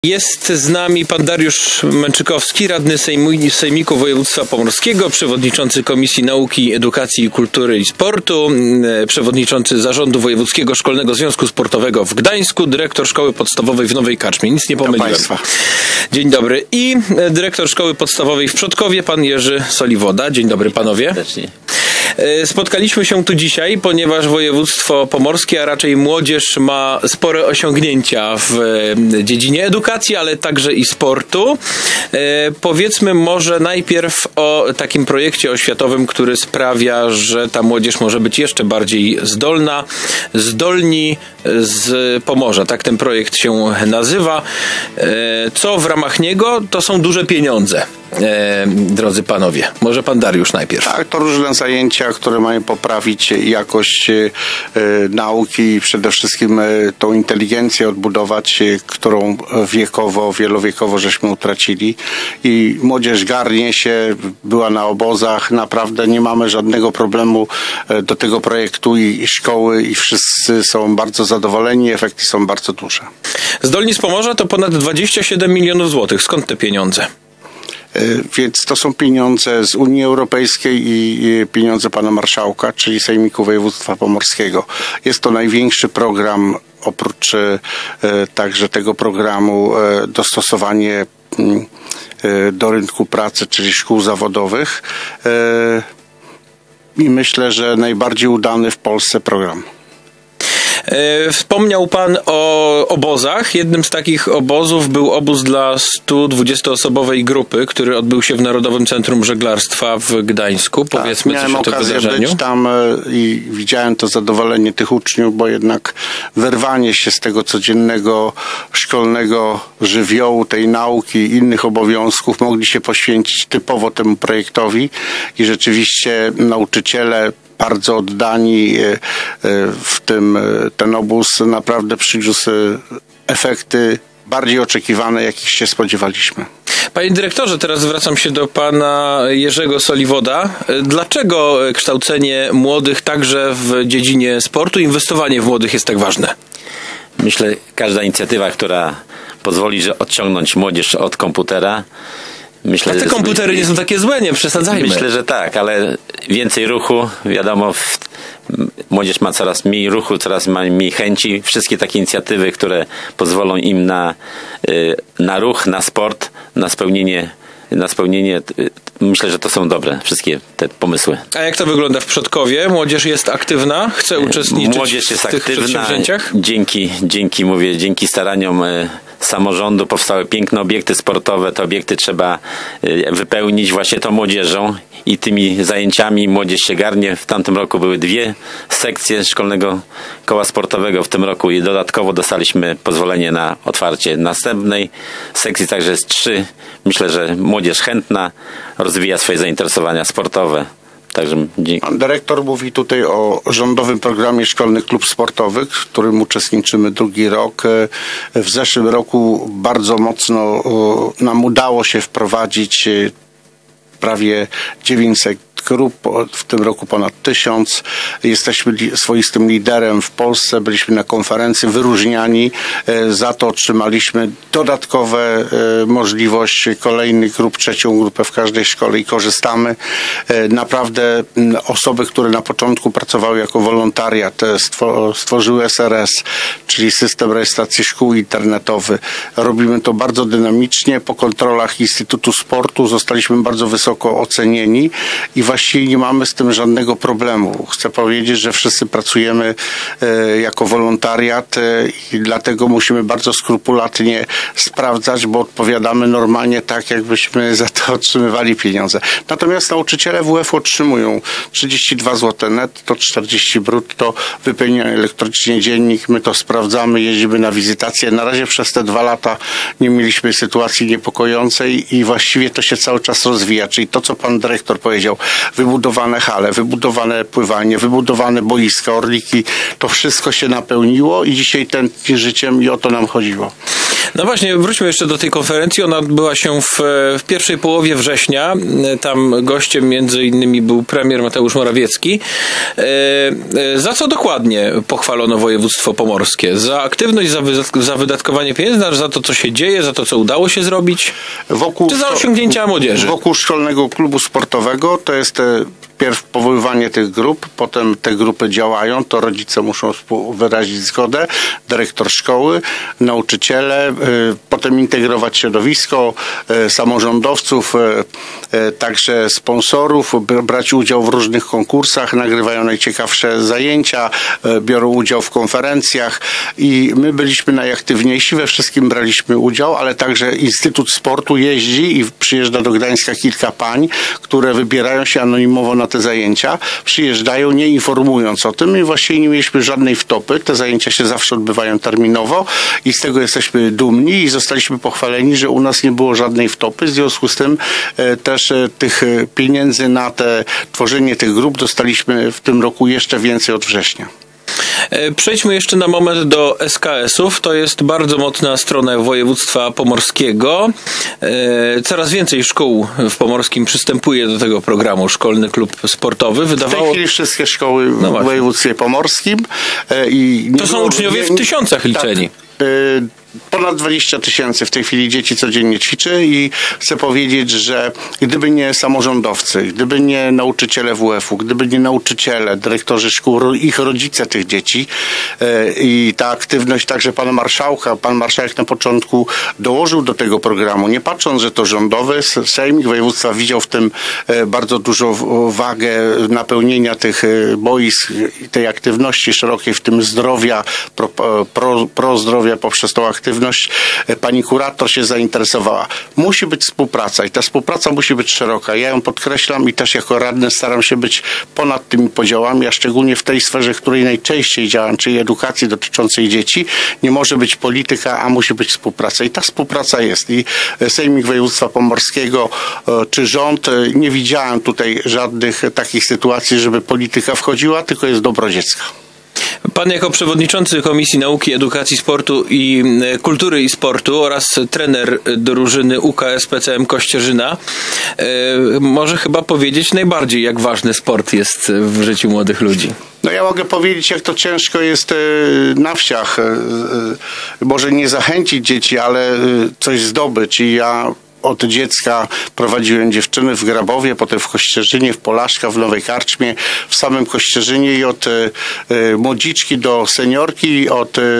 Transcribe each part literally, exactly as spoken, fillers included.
Jest z nami pan Dariusz Męczykowski, radny Sejmu, Sejmiku Województwa Pomorskiego, przewodniczący Komisji Nauki, Edukacji, Kultury i Sportu, przewodniczący Zarządu Wojewódzkiego Szkolnego Związku Sportowego w Gdańsku, dyrektor Szkoły Podstawowej w Nowej Karczmie. Nic nie pomyliłem. Dzień dobry. I dyrektor Szkoły Podstawowej w Przodkowie, pan Jerzy Soliwoda. Dzień dobry panowie. Spotkaliśmy się tu dzisiaj, ponieważ województwo pomorskie, a raczej młodzież ma spore osiągnięcia w dziedzinie edukacji, ale także i sportu. Powiedzmy może najpierw o takim projekcie oświatowym, który sprawia, że ta młodzież może być jeszcze bardziej zdolna. Zdolni z Pomorza, tak ten projekt się nazywa. Co w ramach niego? To są duże pieniądze. E, drodzy panowie, może pan Dariusz najpierw. Tak, to różne zajęcia, które mają poprawić jakość e, nauki i przede wszystkim e, tą inteligencję odbudować, e, którą wiekowo, wielowiekowo żeśmy utracili. I młodzież garnie się, była na obozach, naprawdę nie mamy żadnego problemu e, do tego projektu i, i szkoły i wszyscy są bardzo zadowoleni, efekty są bardzo duże. Zdolni z Pomorza to ponad dwadzieścia siedem milionów złotych. Skąd te pieniądze? Więc to są pieniądze z Unii Europejskiej i pieniądze pana marszałka, czyli Sejmiku Województwa Pomorskiego. Jest to największy program, oprócz e, także tego programu e, dostosowanie e, do rynku pracy, czyli szkół zawodowych. E, I myślę, że najbardziej udany w Polsce program. Wspomniał pan o obozach. Jednym z takich obozów był obóz dla stu dwudziestoosobowej grupy, który odbył się w Narodowym Centrum Żeglarstwa w Gdańsku. Powiedzmy tak, coś o tym wydarzeniu. Miałem okazję być tam i widziałem to zadowolenie tych uczniów, bo jednak wyrwanie się z tego codziennego szkolnego żywiołu, tej nauki i innych obowiązków mogli się poświęcić typowo temu projektowi i rzeczywiście nauczyciele bardzo oddani, w tym ten obóz naprawdę przyniósł efekty bardziej oczekiwane, jakich się spodziewaliśmy. Panie dyrektorze, teraz zwracam się do pana Jerzego Soliwoda. Dlaczego kształcenie młodych także w dziedzinie sportu, inwestowanie w młodych jest tak ważne? Myślę, każda inicjatywa, która pozwoli że odciągnąć młodzież od komputera. Myślę, A te komputery nie są takie złe, nie przesadzajmy. Myślę, że tak, ale więcej ruchu, wiadomo, w, młodzież ma coraz mniej ruchu, coraz mniej chęci. Wszystkie takie inicjatywy, które pozwolą im na, na ruch, na sport, na spełnienie, na spełnienie, myślę, że to są dobre, wszystkie te pomysły. A jak to wygląda w Przodkowie? Młodzież jest aktywna? Chce uczestniczyć Młodzież jest w tych aktywna. przedsięwzięciach? Dzięki, dzięki, mówię, dzięki staraniom samorządu powstały piękne obiekty sportowe. Te obiekty trzeba wypełnić właśnie tą młodzieżą i tymi zajęciami młodzież się garnie. W tamtym roku były dwie sekcje szkolnego koła sportowego. W tym roku i dodatkowo dostaliśmy pozwolenie na otwarcie następnej sekcji, także jest trzy. Myślę, że młodzież chętna rozwija swoje zainteresowania sportowe. Także Pan dyrektor mówi tutaj o rządowym programie Szkolny Klub Sportowy, w którym uczestniczymy drugi rok. W zeszłym roku bardzo mocno nam udało się wprowadzić prawie dziewięćset grup, w tym roku ponad tysiąc. Jesteśmy swoistym liderem w Polsce. Byliśmy na konferencji wyróżniani. Za to otrzymaliśmy dodatkowe możliwość kolejnych grup, trzecią grupę w każdej szkole i korzystamy. Naprawdę osoby, które na początku pracowały jako wolontariat, stworzyły S R S, czyli system rejestracji szkół internetowy. Robimy to bardzo dynamicznie. Po kontrolach Instytutu Sportu zostaliśmy bardzo wysoko ocenieni i właściwie nie mamy z tym żadnego problemu. Chcę powiedzieć, że wszyscy pracujemy e, jako wolontariat e, i dlatego musimy bardzo skrupulatnie sprawdzać, bo odpowiadamy normalnie tak, jakbyśmy za to otrzymywali pieniądze. Natomiast nauczyciele W F otrzymują trzydzieści dwa złote netto, czterdzieści brutto, wypełniają elektronicznie dziennik, my to sprawdzamy, jeździmy na wizytacje. Na razie przez te dwa lata nie mieliśmy sytuacji niepokojącej i właściwie to się cały czas rozwija. Czyli to, co pan dyrektor powiedział, wybudowane hale, wybudowane pływanie, wybudowane boiska, orliki. To wszystko się napełniło i dzisiaj tętni życiem i o to nam chodziło. No właśnie, wróćmy jeszcze do tej konferencji. Ona odbyła się w, w pierwszej połowie września. Tam gościem między innymi był premier Mateusz Morawiecki. E, e, za co dokładnie pochwalono województwo pomorskie? Za aktywność, za, wy, za wydatkowanie pieniędzy, za to, co się dzieje, za to, co udało się zrobić? Wokół, Czy za osiągnięcia młodzieży? Wokół szkolnego klubu sportowego to jest e, pierw powoływanie tych grup, potem te grupy działają, to rodzice muszą wyrazić zgodę, dyrektor szkoły, nauczyciele, y, potem integrować środowisko, y, samorządowców, y, y, także sponsorów, brać udział w różnych konkursach, nagrywają najciekawsze zajęcia, y, biorą udział w konferencjach i my byliśmy najaktywniejsi, we wszystkim braliśmy udział, ale także Instytut Sportu jeździ i przyjeżdża do Gdańska kilka pań, które wybierają się anonimowo na te zajęcia, przyjeżdżają nie informując o tym i właściwie nie mieliśmy żadnej wtopy. Te zajęcia się zawsze odbywają terminowo i z tego jesteśmy dumni i zostaliśmy pochwaleni, że u nas nie było żadnej wtopy. W związku z tym e, też e, tych pieniędzy na te tworzenie tych grup dostaliśmy w tym roku jeszcze więcej od września. Przejdźmy jeszcze na moment do S K S-ów. To jest bardzo mocna strona województwa pomorskiego. Coraz więcej szkół w Pomorskim przystępuje do tego programu Szkolny Klub Sportowy. Wydawało... W tej chwili wszystkie szkoły w no województwie pomorskim. I to są było, uczniowie w tysiącach liczeni. Tak, ponad dwadzieścia tysięcy w tej chwili dzieci codziennie ćwiczy i chcę powiedzieć, że gdyby nie samorządowcy, gdyby nie nauczyciele W F u, gdyby nie nauczyciele, dyrektorzy szkół, ich rodzice tych dzieci i ta aktywność także pana marszałka, pan marszałek na początku dołożył do tego programu, nie patrząc, że to rządowy, Sejmik Województwa widział w tym bardzo dużą wagę napełnienia tych boisk i tej aktywności szerokiej, w tym zdrowia, pro, pro, pro zdrowia poprzez tą aktywność. Aktywność, pani kurator się zainteresowała. Musi być współpraca i ta współpraca musi być szeroka. Ja ją podkreślam i też jako radny staram się być ponad tymi podziałami, a szczególnie w tej sferze, w której najczęściej działam, czyli edukacji dotyczącej dzieci. Nie może być polityka, a musi być współpraca. I ta współpraca jest. I Sejmik Województwa Pomorskiego czy rząd, nie widziałem tutaj żadnych takich sytuacji, żeby polityka wchodziła, tylko jest dobro dziecka. Pan jako przewodniczący Komisji Nauki, Edukacji, Sportu i Kultury i Sportu oraz trener drużyny U K S P C M Kościerzyna może chyba powiedzieć najbardziej, jak ważny sport jest w życiu młodych ludzi. No ja mogę powiedzieć, jak to ciężko jest na wsiach. Może nie zachęcić dzieci, ale coś zdobyć. I ja od dziecka prowadziłem dziewczyny w Grabowie, potem w Kościerzynie, w Polaszka, w Nowej Karczmie, w samym Kościerzynie i od y, młodziczki do seniorki, od y,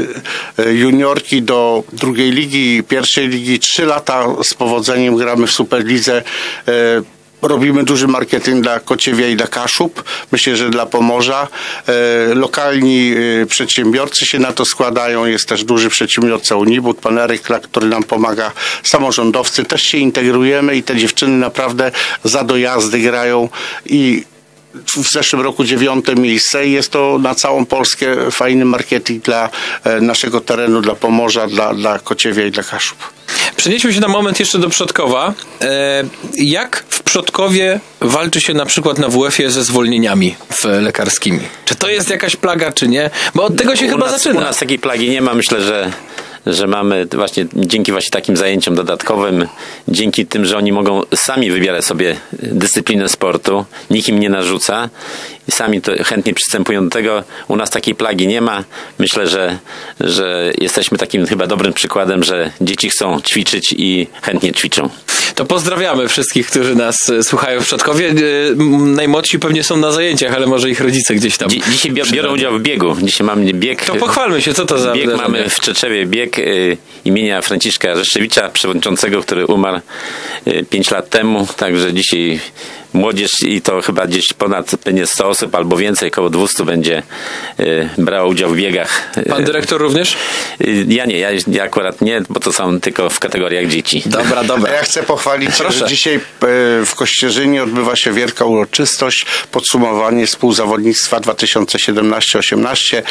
juniorki do drugiej ligi, pierwszej ligi. Trzy lata z powodzeniem gramy w Superlidze. Y, Robimy duży marketing dla Kociewia i dla Kaszub. Myślę, że dla Pomorza. E, lokalni e, przedsiębiorcy się na to składają. Jest też duży przedsiębiorca Unibud, pan Eryk, który nam pomaga. Samorządowcy też się integrujemy i te dziewczyny naprawdę za dojazdy grają i w zeszłym roku dziewiąte miejsce i jest to na całą Polskę fajny marketing dla e, naszego terenu, dla Pomorza, dla, dla Kociewia i dla Kaszub. Przenieśmy się na moment jeszcze do Przodkowa. E, jak w Przodkowie walczy się na przykład na W F ie ze zwolnieniami lekarskimi? Czy to jest jakaś plaga, czy nie? Bo od tego się u chyba nas, zaczyna. U nas takiej plagi nie ma. Myślę, że że mamy właśnie dzięki właśnie takim zajęciom dodatkowym, dzięki tym, że oni mogą sami wybierać sobie dyscyplinę sportu, nikt im nie narzuca i sami to chętnie przystępują do tego. U nas takiej plagi nie ma. Myślę, że, że jesteśmy takim chyba dobrym przykładem, że dzieci chcą ćwiczyć i chętnie ćwiczą. To pozdrawiamy wszystkich, którzy nas słuchają w Przodkowie. Najmłodsi pewnie są na zajęciach, ale może ich rodzice gdzieś tam. Dzi- dzisiaj biorą udział w biegu. Dzisiaj mamy bieg. To pochwalmy się, co to za bieg wydarzenie? mamy w Czeczewie bieg y, imienia Franciszka Rzeszczewicza, przewodniczącego, który umarł y, pięć lat temu. Także dzisiaj młodzież i to chyba gdzieś ponad będzie sto osób albo więcej, około dwieście będzie y, brało udział w biegach. Pan dyrektor również? Y, ja nie, ja, ja akurat nie, bo to są tylko w kategoriach dzieci. Dobra, dobra. Ja chcę pochwalić, Proszę. że dzisiaj w Kościerzynie odbywa się wielka uroczystość, podsumowanie współzawodnictwa dwa tysiące siedemnaście osiemnaście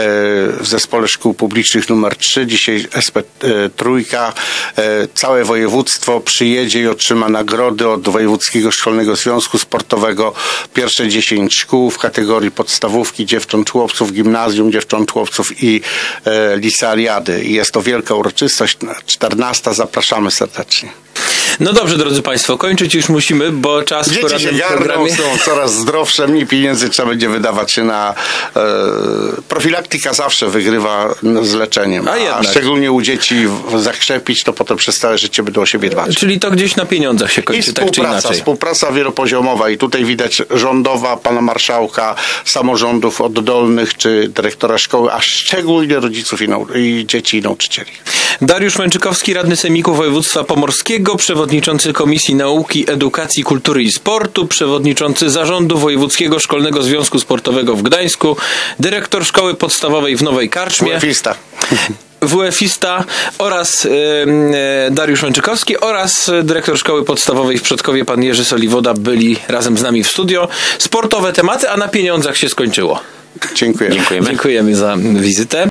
w Zespole Szkół Publicznych numer trzy. Dzisiaj S P Trójka, całe województwo przyjedzie i otrzyma nagrody od Wojewódzkiego Szkolnego Związku Związku Sportowego pierwsze dziesięć szkół w kategorii podstawówki, dziewcząt, chłopców, gimnazjum, dziewcząt, chłopców i e, licealiady. Jest to wielka uroczystość, czternasta. Zapraszamy serdecznie. No dobrze, drodzy Państwo, kończyć już musimy, bo czas w Dzieci się porannym garną, programie... są coraz zdrowsze, mniej pieniędzy trzeba będzie wydawać się na... E, profilaktyka zawsze wygrywa z leczeniem, A a, jednak. szczególnie u dzieci w- zakrzepić, to potem przez całe życie będą o siebie dbać. Czyli to gdzieś na pieniądzach się I kończy, tak czy współpraca, inaczej. współpraca wielopoziomowa i tutaj widać rządowa, pana marszałka, samorządów oddolnych czy dyrektora szkoły, a szczególnie rodziców i, nau- i dzieci i nauczycieli. Dariusz Męczykowski, radny Sejmiku Województwa Pomorskiego, przewodniczący Komisji Nauki, Edukacji, Kultury i Sportu, przewodniczący Zarządu Wojewódzkiego Szkolnego Związku Sportowego w Gdańsku, dyrektor Szkoły Podstawowej w Nowej Karczmie, Łefista. W F I S T A oraz e, e, Dariusz Męczykowski oraz dyrektor Szkoły Podstawowej w Przodkowie, pan Jerzy Soliwoda, byli razem z nami w studio. Sportowe tematy, a na pieniądzach się skończyło. Dziękuję. Dziękujemy. Dziękujemy za wizytę.